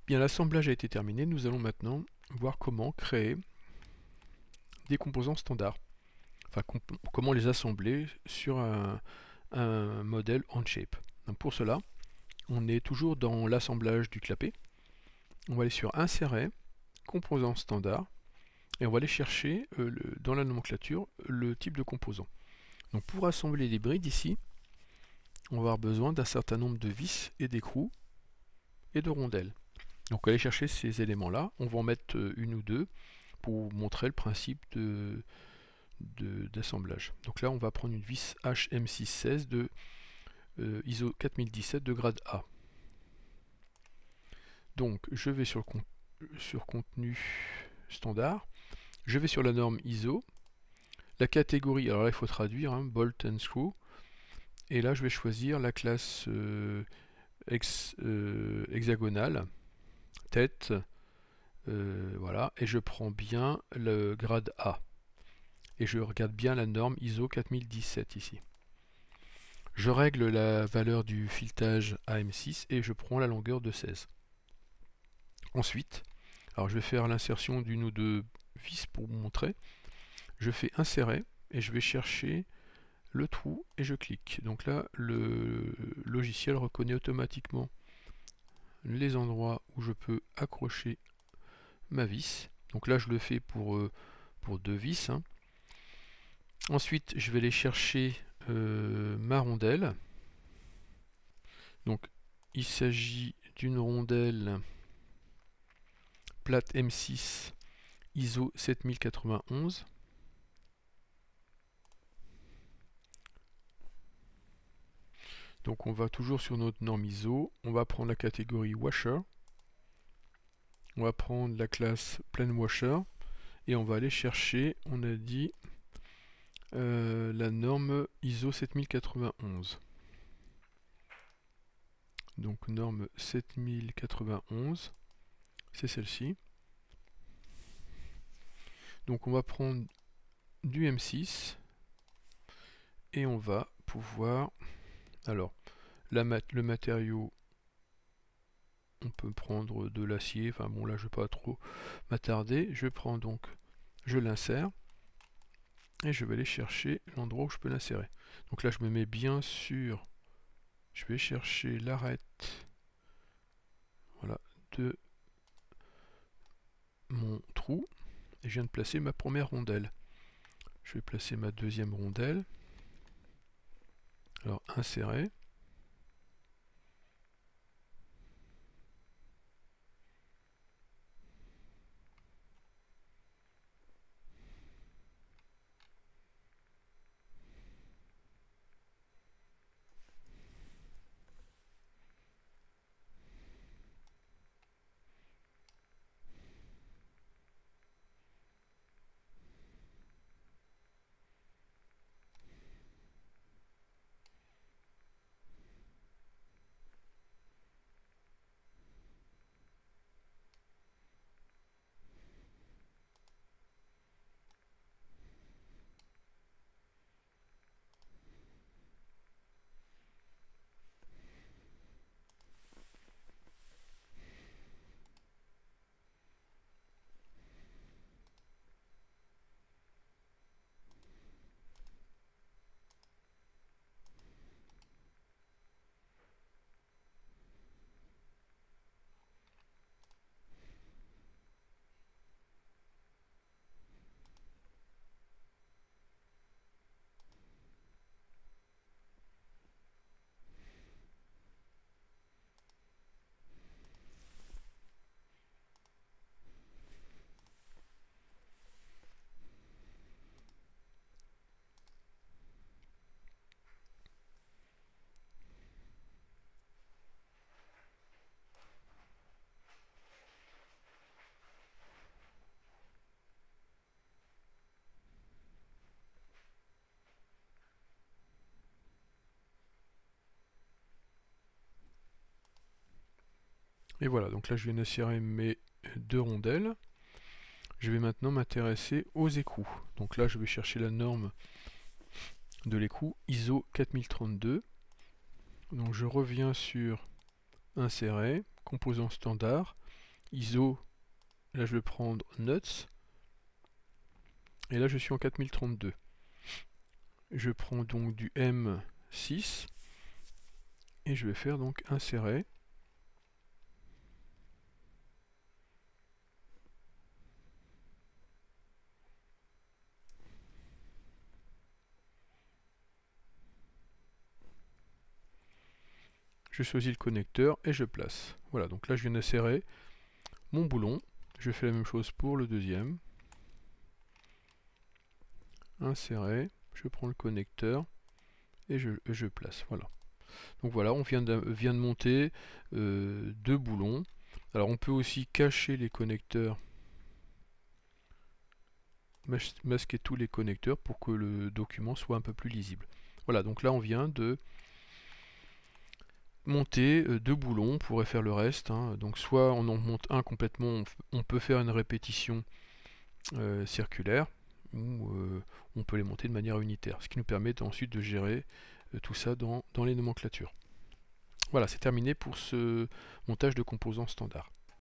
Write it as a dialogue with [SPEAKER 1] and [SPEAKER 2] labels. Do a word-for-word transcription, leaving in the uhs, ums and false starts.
[SPEAKER 1] Bien, l'assemblage a été terminé. Nous allons maintenant voir comment créer des composants standards. Enfin, comment les assembler sur un, un modèle Onshape. Donc pour cela, on est toujours dans l'assemblage du clapet. On va aller sur Insérer, Composants standards, et on va aller chercher euh, le, dans la nomenclature le type de composant. Donc pour assembler les brides ici, on va avoir besoin d'un certain nombre de vis et d'écrous et de rondelles. Donc on va aller chercher ces éléments-là, on va en mettre une ou deux pour vous montrer le principe de d'assemblage. Donc là on va prendre une vis H M six seize de euh, I S O quatre mille dix-sept de grade A. Donc je vais sur, con sur contenu standard, je vais sur la norme I S O, la catégorie, alors là il faut traduire, hein, bolt and screw, et là je vais choisir la classe euh, hex, euh, hexagonale, tête, euh, voilà, et je prends bien le grade A. Et je regarde bien la norme I S O quatre mille dix-sept ici. Je règle la valeur du filetage A M six et je prends la longueur de seize. Ensuite, alors je vais faire l'insertion d'une ou deux vis pour vous montrer. Je fais insérer et je vais chercher le trou et je clique. Donc là, le logiciel reconnaît automatiquement les endroits où je peux accrocher ma vis. Donc là, je le fais pour, euh, pour deux vis. Hein. Ensuite, je vais aller chercher euh, ma rondelle. Donc, il s'agit d'une rondelle plate M six I S O sept mille quatre-vingt-onze. Donc, on va toujours sur notre norme I S O. On va prendre la catégorie Washer. On va prendre la classe Plane Washer. Et on va aller chercher, on a dit, euh, la norme I S O sept mille quatre-vingt-onze. Donc norme sept mille quatre-vingt-onze, c'est celle-ci. Donc on va prendre du M six et on va pouvoir, alors la mat le matériau, on peut prendre de l'acier, enfin bon là je vais pas trop m'attarder, je prends donc, je l'insère et je vais aller chercher l'endroit où je peux l'insérer. Donc là je me mets bien sur, je vais chercher l'arête, voilà, de mon trou et je viens de placer ma première rondelle. Je vais placer ma deuxième rondelle. Alors insérer. Et voilà, donc là je viens d'insérer mes deux rondelles. Je vais maintenant m'intéresser aux écrous. Donc là je vais chercher la norme de l'écrou I S O quatre mille trente-deux. Donc je reviens sur insérer, composant standard, I S O, là je vais prendre Nuts, et là je suis en quatre mille trente-deux. Je prends donc du M six, et je vais faire donc insérer. Je choisis le connecteur et je place. Voilà, donc là je viens d'insérer mon boulon. Je fais la même chose pour le deuxième. Insérer, je prends le connecteur et je, et je place. Voilà. Donc voilà, on vient de, vient de monter euh, deux boulons. Alors on peut aussi cacher les connecteurs, mas masquer tous les connecteurs pour que le document soit un peu plus lisible. Voilà, donc là on vient de monter euh, deux boulons, on pourrait faire le reste, hein. Donc soit on en monte un complètement, on, on peut faire une répétition euh, circulaire, ou euh, on peut les monter de manière unitaire, ce qui nous permet ensuite de gérer euh, tout ça dans, dans les nomenclatures. Voilà, c'est terminé pour ce montage de composants standards.